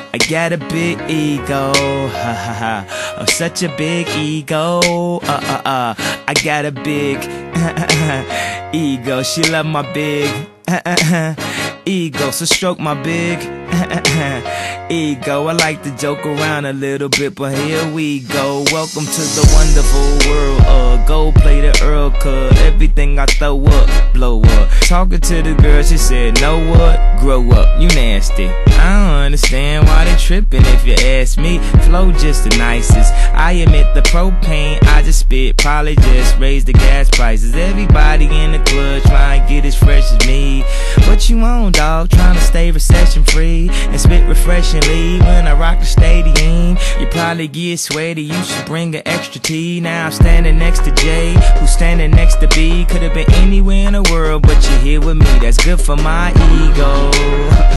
I got a big ego, ha ha ha. Oh, such a big ego, I got a big ego. She love my big ego, so stroke my big ego. I like to joke around a little bit, but here we go. Welcome to the wonderful world of go play the Earl, cause everything I throw up, blow up. Talking to the girl, she said, know what? Grow up, you nasty. I don't understand why they tripping if you ask me. Flow just the nicest. I admit the propane I just spit probably just raised the gas prices. Everybody in the club trying to get as fresh as me. What you on, dog? Trying to stay recession free and spit refreshingly when I rock the stadium. You probably get sweaty, you should bring an extra tea. Now I'm standing next to Jay, who's standing next to B. Could've been anywhere in the world, but you're here with me. That's good for my ego.